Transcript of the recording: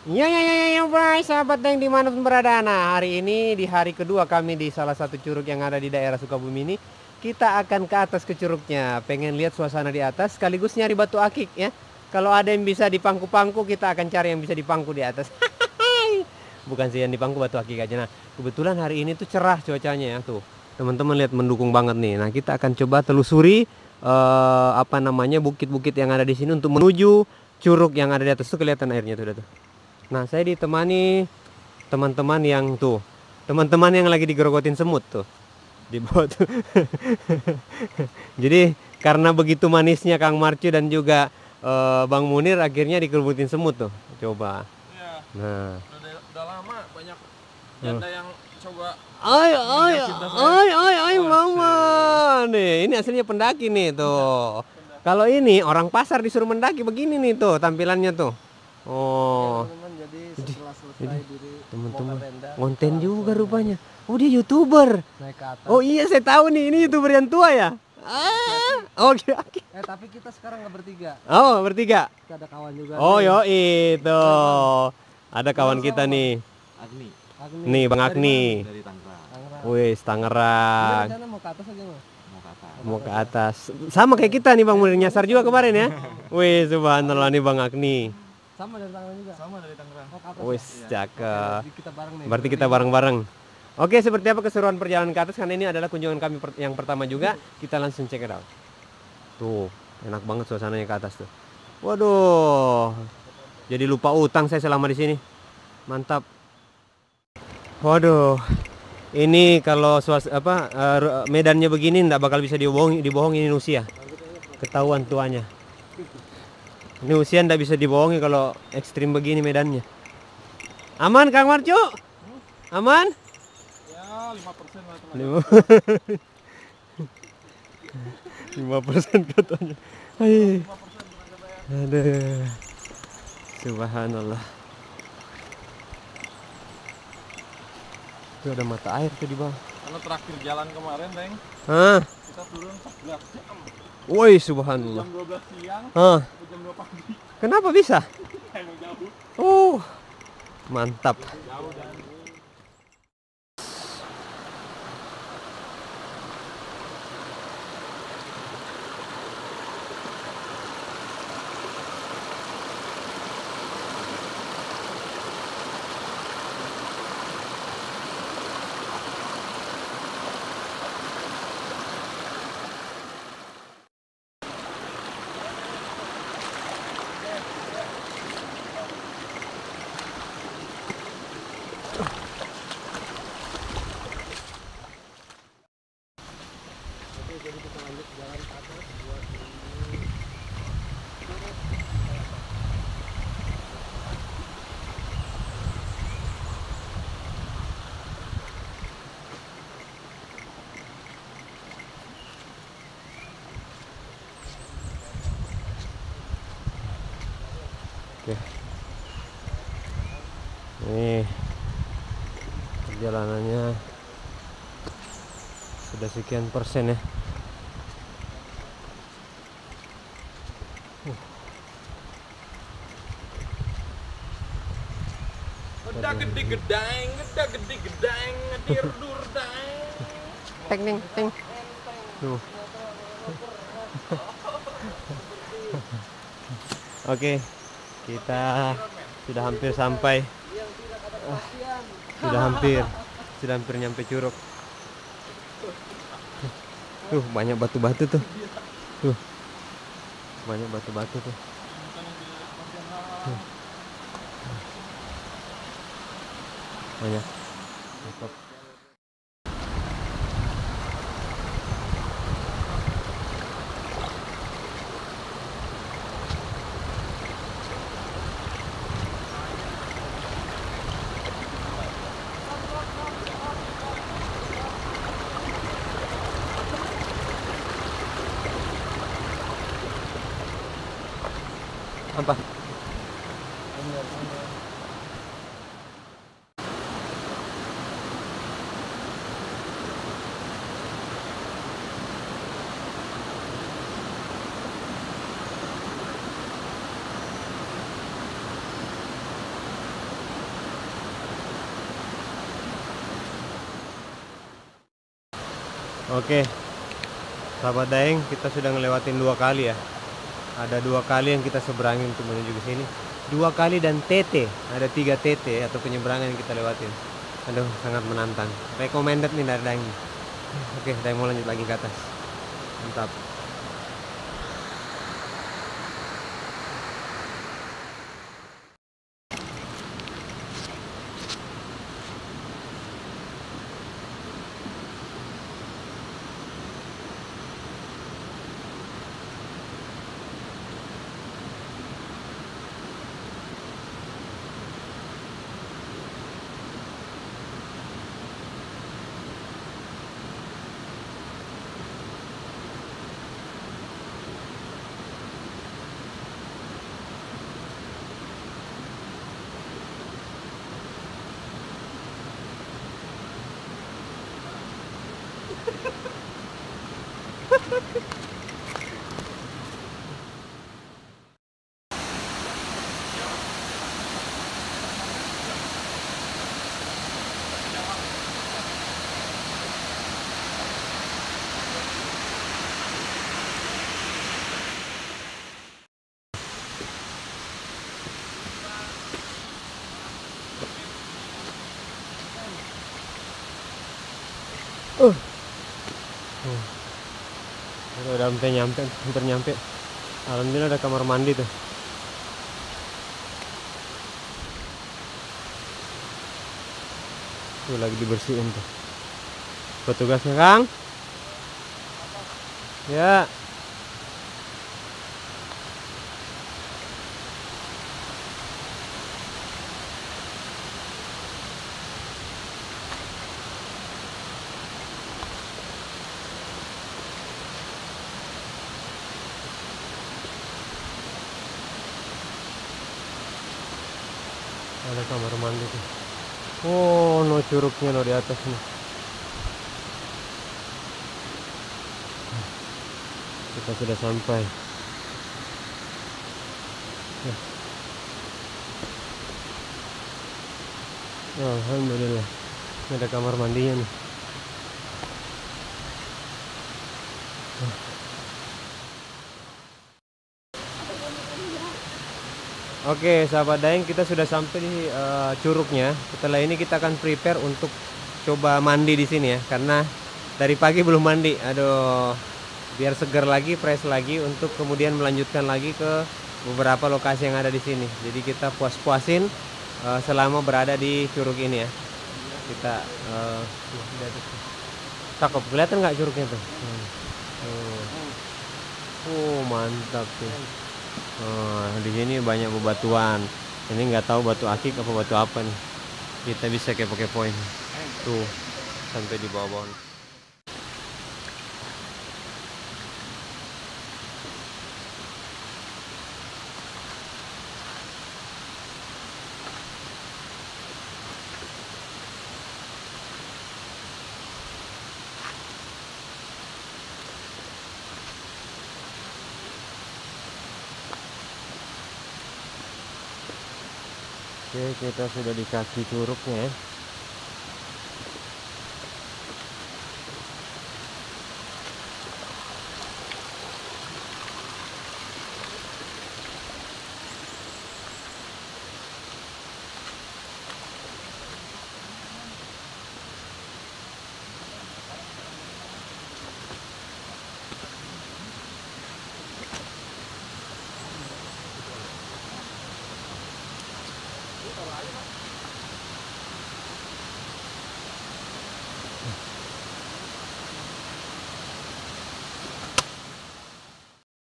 Ya, bye, sahabat yang dimanapun berada. Nah, hari ini di hari kedua kami di salah satu curug yang ada di daerah Sukabumi ini. Kita akan ke atas ke curugnya. Pengen lihat suasana di atas, sekaligus nyari batu akik ya. Kalau ada yang bisa dipangku-pangku, kita akan cari yang bisa dipangku di atas. Bukan sih yang dipangku, batu akik aja. Nah, kebetulan hari ini tuh cerah cuacanya ya tuh. Teman-teman lihat mendukung banget nih. Nah, kita akan coba telusuri apa namanya bukit-bukit yang ada di sini untuk menuju curug yang ada di atas tuh, kelihatan airnya tuh, udah tuh. Nah, saya ditemani teman-teman yang tuh, teman-teman yang lagi digerogotin semut tuh di bawah tuh. Jadi karena begitu manisnya Kang Marcu dan juga Bang Munir, akhirnya dikerubutin semut tuh. Coba. Iya, Nah, udah lama banyak janda yang coba ay ay mengejar cinta saya. ay Oh, mama sih. nih, ini aslinya pendaki nih tuh. Kalau ini orang pasar disuruh mendaki begini nih tuh tampilannya tuh. Oh, Teman-teman, jadi jadi setelah jadi selesai diri teman-teman bongkar tenda, konten kita juga langsung rupanya. Oh, dia YouTuber. naik ke atas. Oh iya, saya tahu nih, ini YouTuber yang tua ya. Oke oke. Tapi kita sekarang nggak bertiga, Oh, bertiga. kita ada kawan juga. Oh nih. yo itu. Ada kawan kita nih. Agni Agni. Nih Bang Dari Agni. dari Tangerang Tangerang. Wih, Ini Tangerang. rencana mau ke atas aja mas? mau kata. Mau ke atas. Sama kayak kita nih Bang, Munir nyasar juga kemarin ya. Wih, subhanallah nih Bang Agni. Sama dari Tangerang juga. Sama dari Tangerang. Mau ke atas. Wih, Mas? cakep. Jadi kita bareng nih. Berarti kita bareng-bareng. Oke, seperti apa keseruan perjalanan ke atas? Karena ini adalah kunjungan kami yang pertama juga. Kita langsung check it out. Tuh, enak banget suasananya ke atas tuh. Waduh. Jadi lupa utang saya selama di sini. Mantap. Waduh. Ini kalau medannya begini nggak bakal bisa dibohongi ini usia. Ketahuan tuanya. Ini usia nggak bisa dibohongi kalau ekstrim begini medannya. Aman Kang Marcu? Aman? Ya 5% lah teman. 5% katanya. Hai. Aduh. Subhanallah. Itu ada mata air tuh di bawah. Karena terakhir jalan kemarin, Bang, Hah? kita turun 14 jam. Woi, subhanallah. Jam 12 siang Hah? sampai jam 2 pagi. Kenapa bisa? Emang jauh. Mantap. Jauh dan Oke. Nih perjalanannya sudah sekian persen ya. udah gede gedang, udah gede gedang, ngedir durdang. Teng teng teng. Tuh. Oke, kita sudah hampir sampai. Sudah hampir nyampe curug. Tuh banyak batu-batu tuh. Tuh. Banyak batu-batu tuh. Banyak. Mantap. Apa? Oke, sahabat Daeng, kita sudah ngelewatin 2 kali ya. Ada 2 kali yang kita seberangin untuk menuju ke sini. 2 kali dan TT, ada 3 TT atau penyeberangan yang kita lewatin. Aduh, sangat menantang. Recommended nih dari Daeng. Oke, Daeng mau lanjut lagi ke atas. Mantap. Udah hampir nyampe. Alhamdulillah ada kamar mandi tuh. Tuh lagi dibersihin tuh. Petugasnya, Kang. Ya. Ada kamar mandi tuh. Oh, no curugnya no di atas nih. Kita sudah sampai. Ya. Alhamdulillah. Ini ada kamar mandinya nih. Oke, sahabat Daeng, kita sudah sampai di curugnya. Setelah ini kita akan prepare untuk coba mandi di sini ya, karena dari pagi belum mandi. Aduh, biar segar lagi, fresh lagi untuk kemudian melanjutkan lagi ke beberapa lokasi yang ada di sini. Jadi kita puas-puasin selama berada di curug ini ya. Kita cakep, kelihatan nggak curugnya tuh? Mantap tuh. Di sini banyak bebatuan. Ini nggak tahu batu akik apa batu apa nih. Kita bisa kepo-kepoin. Tuh, sampai di bawah-bawah. Oke, kita sudah di kaki curugnya ya.